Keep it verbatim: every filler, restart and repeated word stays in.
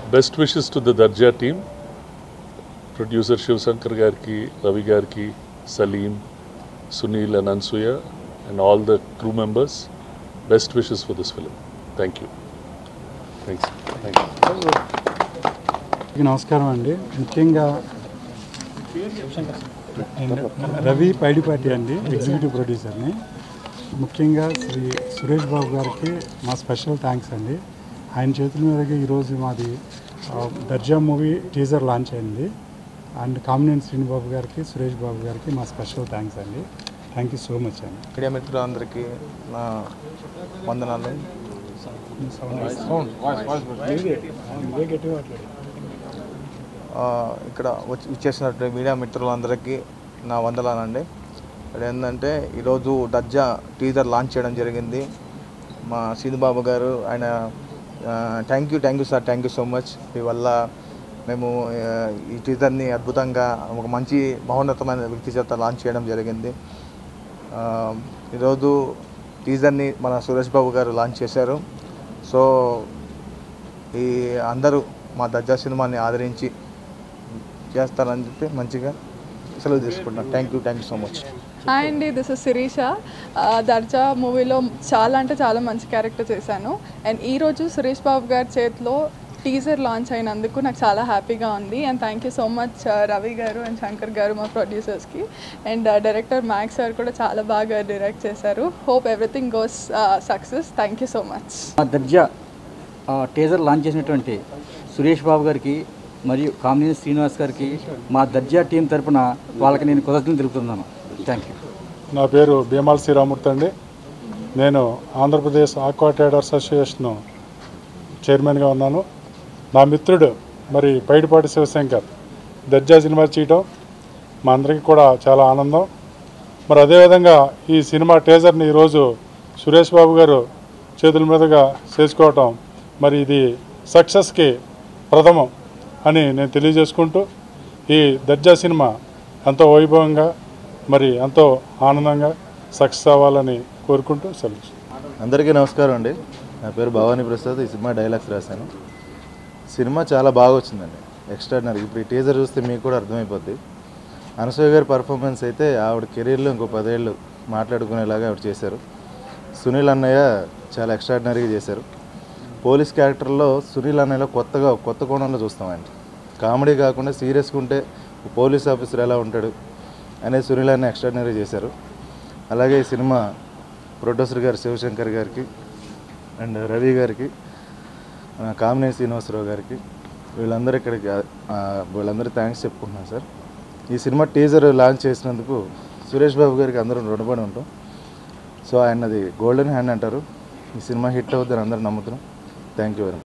Best wishes to the Darja team, producer Shiv Shankar Garki, Ravi Garki, Salim, Sunil and Anasuya and all the crew members. Best wishes for this film. Thank you. Thanks. Thank you. నమస్కారం అండి. ముఖ్యంగా రవి పైడిపాటి అండి, executive ప్రొడ్యూసర్ని. ముఖ్యంగా శ్రీ సురేష్ బాబు గారికి మా special thanks అండి. ఆయన చేతుల మీదకి ఈరోజు మాది దర్జా మూవీ టీజర్ లాంచ్ అయింది. అండ్ కామినేని శ్రీనిబాబు గారికి, సురేష్ బాబు గారికి మా స్పెషల్ థ్యాంక్స్ అండి. థ్యాంక్ యూ సో మచ్ అండి. మీడియా మిత్రులందరికీ నా వందనాలు. ఇక్కడ వచ్చి ఇచ్చేసినట్టు మీడియా మిత్రులందరికీ నా వందనాలండి. ఇక్కడ ఏంటంటే ఈరోజు దర్జా టీజర్ లాంచ్ చేయడం జరిగింది. మా శ్రీనిబాబు గారు ఆయన thank you thank you sir thank you so much. మీ వల్ల మేము ఈ టీజర్ని అద్భుతంగా ఒక మంచి మహోన్నతమైన వ్యక్తి చేత లాంచ్ చేయడం జరిగింది. ఈరోజు టీజర్ని మన సురేష్ బాబు గారు లాంచ్ చేశారు. సో ఈ అందరూ మా దర్జా సినిమాని ఆదరించి చేస్తారని చెప్పి మంచిగా సెలవు తీసుకుంటున్నాను. Thank you thank you so much. Hi అండి, దిస్ ఇస్ శిరీష. దర్జా మూవీలో చాలా అంటే చాలా మంచి క్యారెక్టర్ చేశాను. అండ్ ఈరోజు సురేష్ బాబు గారి చేతిలో టీజర్ లాంచ్ అయినందుకు నాకు చాలా హ్యాపీగా ఉంది. And thank you so much Ravi గారు అండ్ శంకర్ గారు మా ప్రొడ్యూసర్స్కి. అండ్ డైరెక్టర్ మ్యాక్స్ గారు కూడా చాలా బాగా డైరెక్ట్ చేశారు. Hope everything goes success. Thank you so much. Darja teaser launch చేసినటువంటి సురేష్ బాబు గారికి మరియు కామినేని శ్రీనివాస్ గారికి మా దర్జా టీం తరఫున వాళ్ళకి నేను కృతజ్ఞతలు తెలుపుతున్నాను. Thank you. నా పేరు భీమాల్ శ్రీరామూర్తి అండి. నేను ఆంధ్రప్రదేశ్ ఆక్వా ట్రేడర్స్ అసోసియేషన్ చైర్మన్గా ఉన్నాను. నా మిత్రుడు మరి పైడిపాటి శివశంకర్ దర్జా సినిమా చేయటం మా అందరికీ కూడా చాలా ఆనందం. మరి అదేవిధంగా ఈ సినిమా టీజర్ని ఈరోజు సురేష్ బాబు గారు చేతుల మీదుగా చేసుకోవటం మరి ఇది సక్సెస్కి ప్రథమం అని నేను తెలియజేసుకుంటూ ఈ దర్జా సినిమా ఎంతో వైభవంగా మరి ఎంతో ఆనందంగా సక్సెస్ అవ్వాలని కోరుకుంటూ సెలవు. అందరికీ నమస్కారం అండి. నా పేరు భవానీ ప్రసాద్. ఈ సినిమా డైలాగ్స్ రాశాను. సినిమా చాలా బాగా వచ్చిందండి, ఎక్స్ట్రాడినరీ. ఇప్పుడు ఈ టీజర్ చూస్తే మీకు కూడా అర్థమైపోద్ది. అనసూయ గారి పర్ఫార్మెన్స్ అయితే ఆవిడ కెరీర్లో ఇంకో పదేళ్ళు మాట్లాడుకునేలాగా ఆవిడ చేశారు. సునీల్ అన్నయ్య చాలా ఎక్స్ట్రాడినరీగా చేశారు. పోలీస్ క్యారెక్టర్లో సునీల్ అన్నయ్యలో కొత్తగా కొత్త కోణంలో చూస్తామండి. కామెడీ కాకుండా సీరియస్గా ఉంటే పోలీస్ ఆఫీసర్ ఎలా ఉంటాడు అనేది సునీల్ అన్న ఎక్స్ట్రాడినరీ చేశారు. అలాగే ఈ సినిమా ప్రొడ్యూసర్ గారు శివశంకర్ గారికి అండ్ రవి గారికి, కామినేని శ్రీనివాసరావు గారికి, వీళ్ళందరూ ఇక్కడికి వీళ్ళందరూ థ్యాంక్స్ చెప్పుకుంటున్నాను సార్. ఈ సినిమా టీజర్ లాంచ్ చేసినందుకు సురేష్ బాబు గారికి అందరూ రుణపడి ఉంటాం. సో ఆయనది గోల్డెన్ హ్యాండ్ అంటారు. ఈ సినిమా హిట్ అవుతుందని అందరూ నమ్ముతున్నాం. Thank you very much.